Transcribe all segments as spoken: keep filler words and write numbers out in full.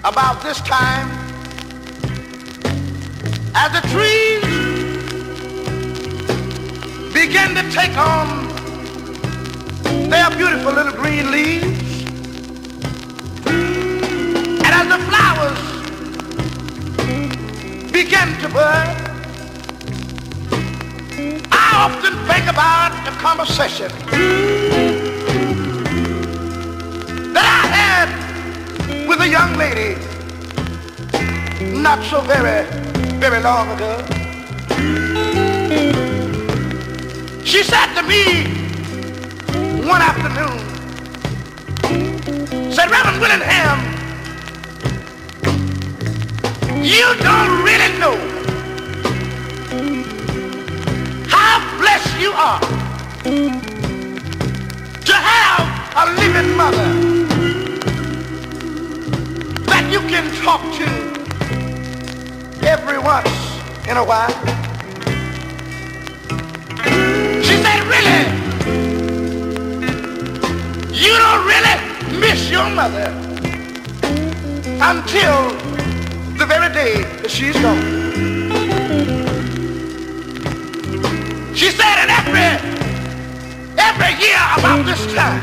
about this time, as the trees begin to take on their beautiful little green leaves, and as the flowers begin to bud, I often think about the conversation that I had with a young lady not so very, very long ago. She said to me one afternoon, said, Reverend Willingham, you don't really know how blessed you are to have a living mother that you can talk to every once in a while. She said, really? You don't really miss your mother until the very day that she's gone. She said, and every, every year about this time,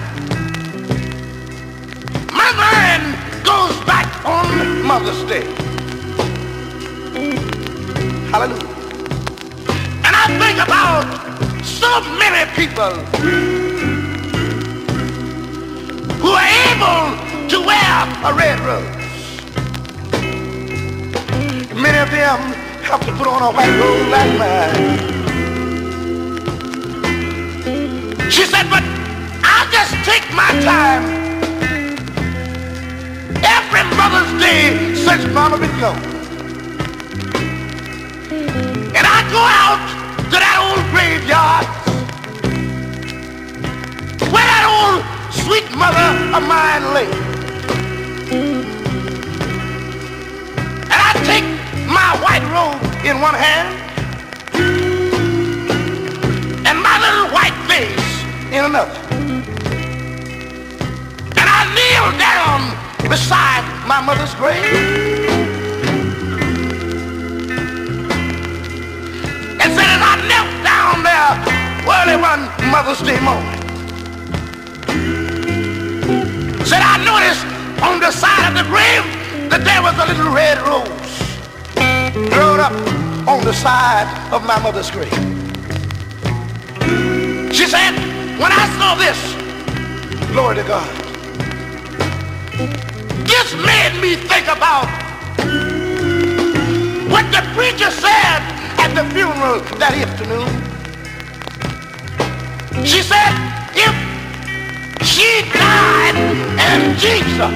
my mind goes back on Mother's Day. Hallelujah. And I think about so many people who are able to wear a red rose. Many of them have to put on a white rose like mine. She said, but I'll just take my time every Mother's Day since Mama been gone. And I go out to that old graveyard where that old sweet mother of mine lay. And I take my white robe in one hand and my little white face in another. And I kneel down beside my mother's grave and said, as I knelt down there early one Mother's Day morning, said I noticed on the side of the grave that there was a little red rose grown up on the side of my mother's grave. She said, when I saw this, glory to God, this made me think about what the preacher said at the funeral that afternoon. She said, if she died and Jesus,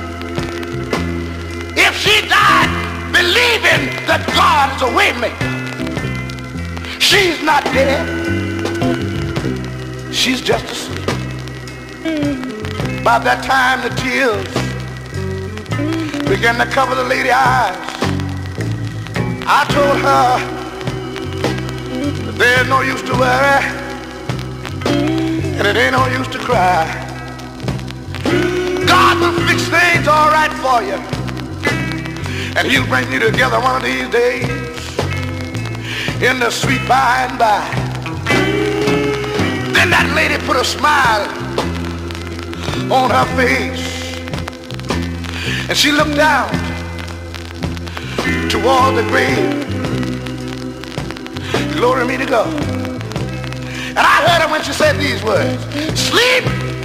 if she died believing that God is a way maker, she's not dead, she's just asleep. By that time the tears began to cover the lady's eyes. I told her that there's no use to worry and it ain't no use to cry. God will fix things all right for you, and he'll bring you together one of these days in the sweet by and by. Then that lady put a smile on her face and she looked down toward the grave. Glory be to God. And I heard her when she said these words, sleep